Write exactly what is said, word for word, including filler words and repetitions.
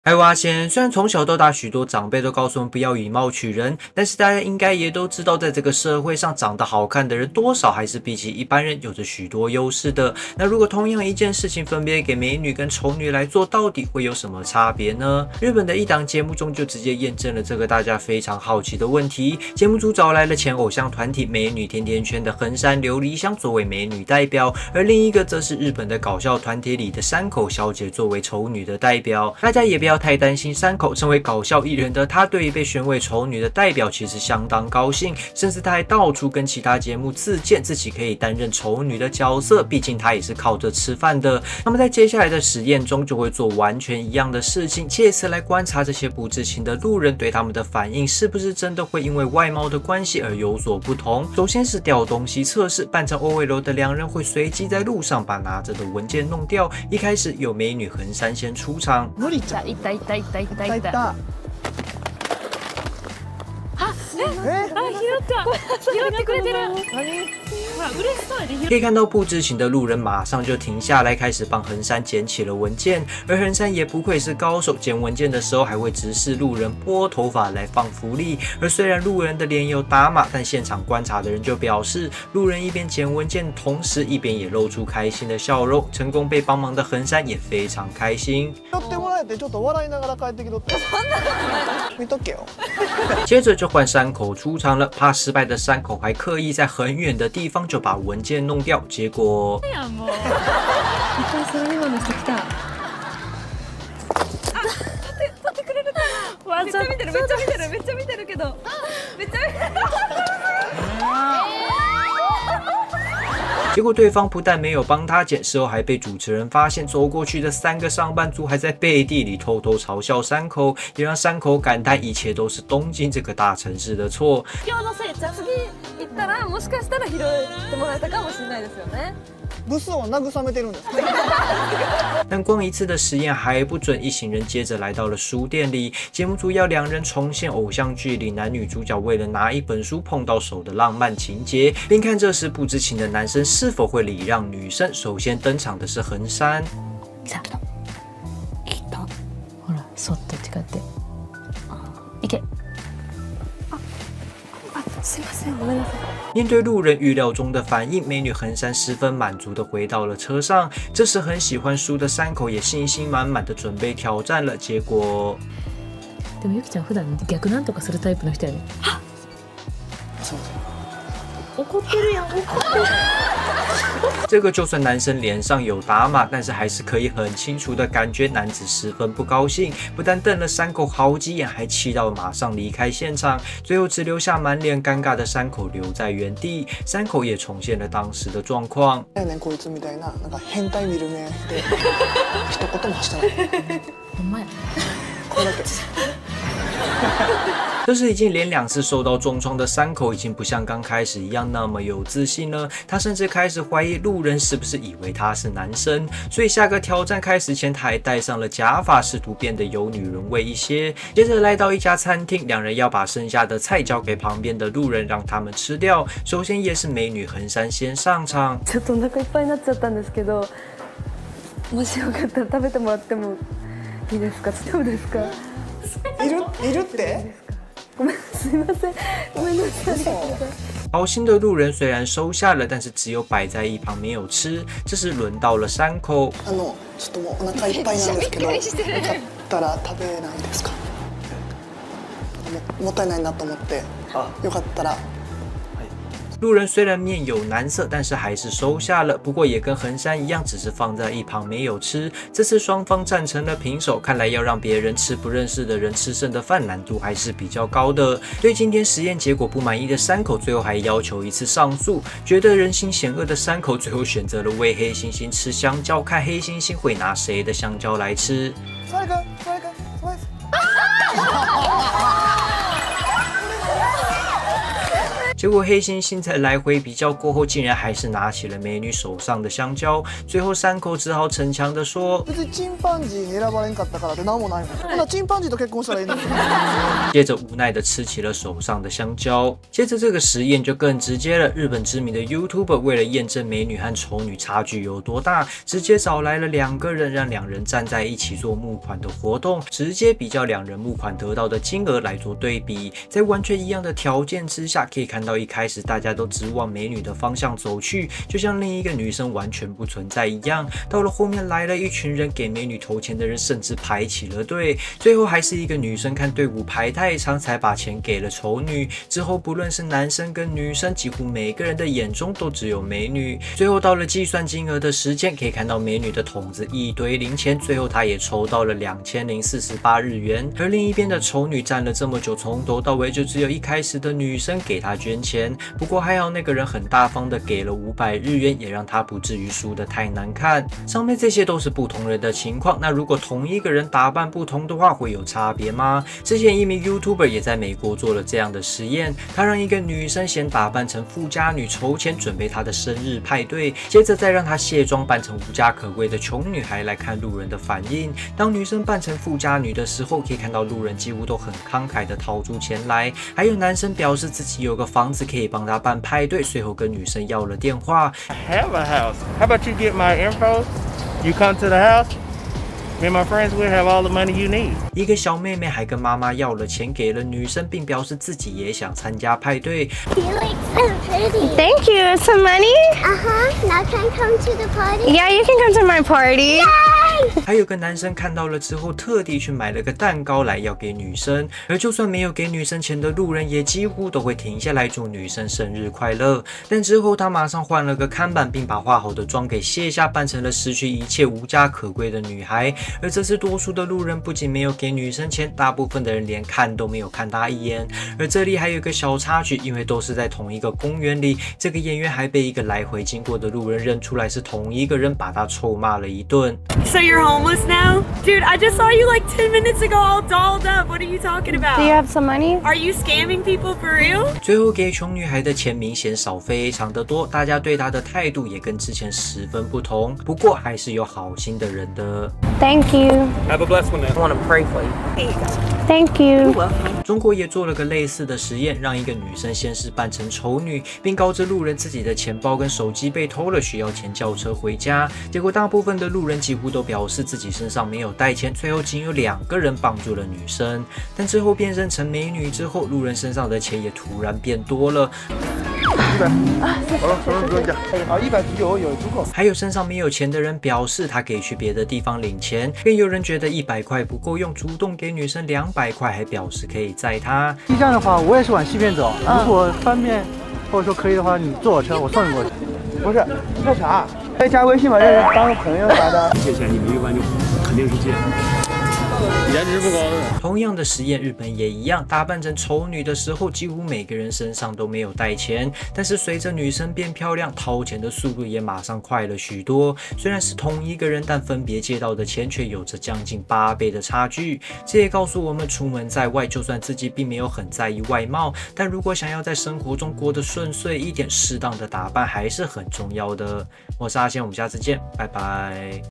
还挖先，虽然从小到大许多长辈都告诉我们不要以貌取人，但是大家应该也都知道，在这个社会上长得好看的人，多少还是比起一般人有着许多优势的。那如果同样一件事情分别给美女跟丑女来做，到底会有什么差别呢？日本的一档节目中就直接验证了这个大家非常好奇的问题。节目组找来了前偶像团体美女甜甜圈的横山琉璃香作为美女代表，而另一个则是日本的搞笑团体里的山口小姐作为丑女的代表。大家也不要不要太担心山口成为搞笑艺人的他，对于被选为丑女的代表其实相当高兴，甚至他还到处跟其他节目自荐自己可以担任丑女的角色，毕竟他也是靠着吃饭的。那么在接下来的实验中就会做完全一样的事情，借此来观察这些不知情的路人对他们的反应是不是真的会因为外貌的关系而有所不同。首先是掉东西测试，扮成 O L 的两人会随机在路上把拿着的文件弄掉。一开始有美女横山先出场， いたいたいたいたいた。あ、え、あ、拾った、拾ってくれてる。ほら、嬉しそうで拾。 可以看到不知情的路人马上就停下来，开始帮横山捡起了文件，而横山也不愧是高手，捡文件的时候还会直视路人拨头发来放福利。而虽然路人的脸有打码，但现场观察的人就表示，路人一边捡文件，同时一边也露出开心的笑容。成功被帮忙的横山也非常开心。接着就换山口出场了，怕失败的山口还刻意在很远的地方就把文件弄掉，结果。 めっちゃ見てるめっちゃ見てるめっちゃ見てるけどめっちゃ見てる。 结果对方不但没有帮他捡，事后还被主持人发現，走过去的三个上班族还在背地里偷偷嘲笑山口，也让山口感叹一切都是东京这个大城市的错。 今日のせいじゃ次行ったらもしかしたら拾ってもらえたかもしれないですよね。 ブスを慰めてるんです。 但光一次的实验还不准，一行人接着来到了书店里，节目组要两人重现偶像剧里男女主角为了拿一本书碰到手的浪漫情节，并看这时不知情的男生是否会礼让女生。首先登场的是横山。 ちゃんと、きっと、ほら、そっと近寄って、いけ。あ、あ、すいません、ごめんなさい。 面对路人预料中的反应，美女横山十分满足地回到了车上。这时很喜欢书的山口也信心满满地准备挑战了，结果。 でもゆきちゃん普段逆なんとかするタイプの人やね。はっ。 そう怒ってるやん、怒ってる。 这个就算男生脸上有打码，但是还是可以很清楚的感觉男子十分不高兴，不但瞪了山口好几眼，还气到马上离开现场，最后只留下满脸尴尬的山口留在原地。山口也重现了当时的状况。 こいつみたいななんか変態見る目で一言も発してない。 ほんまや。 これだけ。 这时已经连两次受到重创的山口，已经不像刚开始一样那么有自信了。他甚至开始怀疑路人是不是以为他是男生，所以下个挑战开始前，他还戴上了假发，试图变得有女人味一些。接着来到一家餐厅，两人要把剩下的菜交给旁边的路人，让他们吃掉。首先也是美女横山先上场。 ちょっとお腹いっぱいになっちゃったんですけど、もしよかったら食べてもらってもいいですか？大丈夫ですか？ いるいるって？ ごめん、すいません，ごめんなさい。 好心的路人虽然收下了，但是只有摆在一旁没有吃。这时轮到了山口。 あのちょっともうお腹いっぱいなんですけど、よかったら食べないですか？ももったいないなと思って、よかったら。 路人虽然面有难色，但是还是收下了。不过也跟横山一样，只是放在一旁没有吃。这次双方战成了平手，看来要让别人吃不认识的人吃剩的饭难度还是比较高的。对今天实验结果不满意的山口，最后还要求一次上诉。觉得人心险恶的山口，最后选择了喂黑猩猩吃香蕉，看黑猩猩会拿谁的香蕉来吃。 それがそれがそれ。 结果黑猩猩在来回比较过后，竟然还是拿起了美女手上的香蕉。最后山口只好逞强的说：“ 別にチンパンジーに選ばれんかったからって何もないもん。ほなチンパンジーと結婚したらいいのに。” 接着无奈的吃起了手上的香蕉。接着这个实验就更直接了，日本知名的 YouTuber 为了验证美女和丑女差距有多大，直接找来了两个人，让两人站在一起做募款的活动，直接比较两人募款得到的金额来做对比。在完全一样的条件之下，可以看到一开始大家都直往美女的方向走去，就像另一个女生完全不存在一样。到了后面来了一群人，给美女投钱的人甚至排起了队，最后还是一个女生看队伍排太长，才把钱给了丑女。之后不论是男生跟女生，几乎每个人的眼中都只有美女。最后到了计算金额的时间，可以看到美女的筒子一堆零钱，最后她也抽到了两千零四十八日元。而另一边的丑女站了这么久，从头到尾就只有一开始的女生给她捐钱。不过还好那个人很大方的给了五百日元，也让她不至于输得太难看。上面这些都是不同人的情况，那如果同一个人打扮不同的话，会有差别吗？之前一名 YouTuber 也在美国做了这样的实验，他让一个女生先打扮成富家女筹钱准备她的生日派对，接着再让她卸妆扮成无家可归的穷女孩来看路人的反应。当女生扮成富家女的时候，可以看到路人几乎都很慷慨的掏出钱来，还有男生表示自己有个房子可以帮他办派对，随后跟女生要了电话。 I have a house. How about you get my info? You come to the house. Me and my friends will have all the money you need. 一个小妹妹还跟妈妈要了钱给了女生，并表示自己也想参加派对。 You look so pretty. Thank you. Some money? Uh huh. Now can I come to the party? Yeah, you can come to my party. Yay! 还有个男生看到了之后，特地去买了个蛋糕来要给女生，而就算没有给女生钱的路人，也几乎都会停下来祝女生生日快乐。但之后他马上换了个看板，并把化好的妆给卸下，扮成了失去一切、无家可归的女孩。而这次多数的路人不仅没有给女生钱，大部分的人连看都没有看她一眼。而这里还有一个小插曲，因为都是在同一个公园里，这个演员还被一个来回经过的路人认出来是同一个人，把他臭骂了一顿。 So you're homeless now? Dude, I just saw you like ten minutes ago all dolled up. What are you talking about? Do you have some money? Are you scamming people for real? 最后给穷女孩的钱明显少非常的多，大家对她的态度也跟之前十分不同。不过还是有好心的人的。 Thank you. Have a blessed one. I want to pray for you. Thank you. 中国也做了个类似的实验，让一个女生先是扮成丑女，并告知路人自己的钱包跟手机被偷了，需要钱叫车回家。结果大部分的路人几乎都表示自己身上没有带钱，最后仅有两个人帮助了女生。但之后变身成美女之后，路人身上的钱也突然变多了。还有身上没有钱的人表示他可以去别的地方领钱，更有人觉得一百块不够用，主动给女生两百块，还表示可以载她。 这样的话，我也是往西边走。如果方便或者说可以的话，你坐我车，我送你过去。 不是，那啥，可以加微信吗？认识当个朋友啥的。 借钱你们一般就肯定是借。 颜值不高的。 同样的实验，日本也一样，打扮成丑女的时候，几乎每个人身上都没有带钱。但是随着女生变漂亮，掏钱的速度也马上快了许多。虽然是同一个人，但分别借到的钱却有着将近八倍的差距。这也告诉我们，出门在外，就算自己并没有很在意外貌，但如果想要在生活中过得顺遂一点，适当的打扮还是很重要的。我是阿贤，我们下次见，拜拜。